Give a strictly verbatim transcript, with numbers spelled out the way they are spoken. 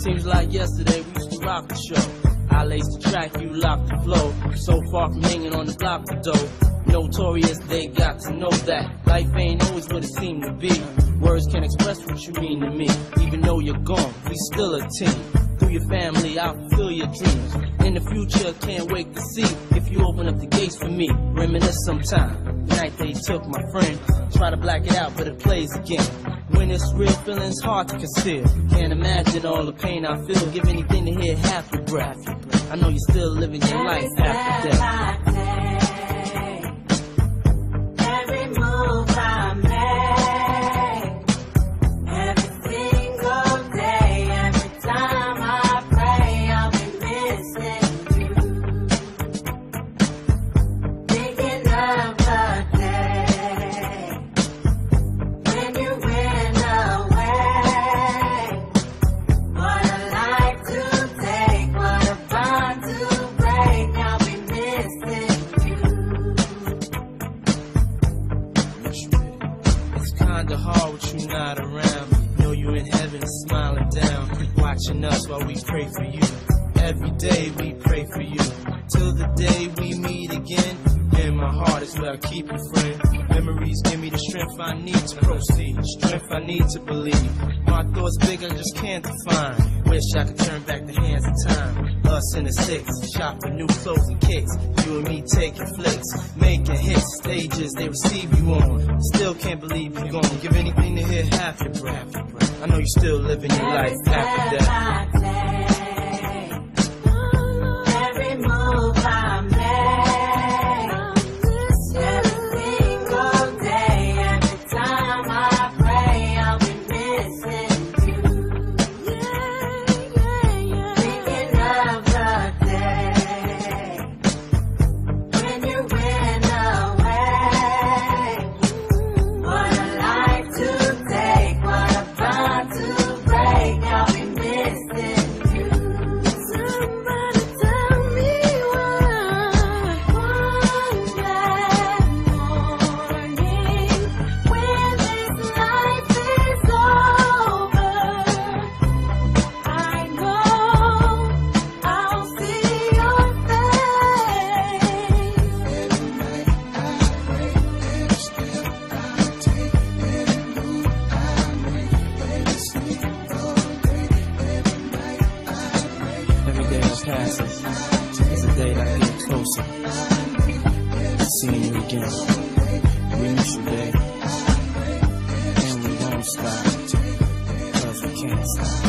Seems like yesterday we used to rock the show. I laced the track, you locked the flow. So far from hanging on the block for dough. Notorious, they got to know that life ain't always what it seemed to be. Words can't express what you mean to me. Even though you're gone, we still a team. Through your family, I'll fulfill your dreams. In the future, can't wait to see if you open up the gates for me. Reminisce sometime. The night they took my friend. Try to black it out, but it plays again. When it's real, feeling's hard to conceal. Can't imagine all the pain I feel. Give anything to hear half your breath. I know you're still living your life after death. Every move I make, every single day, every time I pray, I'll be missing you. Thinking of the day when you went away. What a life to take, what a bond to break. I'll be missing you. It's kinda hard with you not around. Know you in heaven smiling down, watching us while we pray for you. Every day we pray for you, till the day we meet again. In my heart is where I keep you, friend. Memories give me the strength I need to proceed, strength I need to believe. My thoughts big, I just can't define. Wish I could turn back the hands of time. Us in the six, shop for new clothes and kicks. You and me taking flicks, making hits, stages they receive you on. Still can't believe you're gone. Give anything to hear half your breath. I know you're still living your life after death. Every move I make, every single day, every time I pray, I'll be missing you. Thinking of the day when you went away. What a life to take, what a bond to break. I'll be missing you. Somebody tell me why. One bad morning when this life is over, I know I'll see your face. Every night I pray, every step I take, every move I make, every single day, every night I pray. Every day that passes is a day that I get closer to seeing you again. We miss you, babe. And we won't stop, cause we can't stop.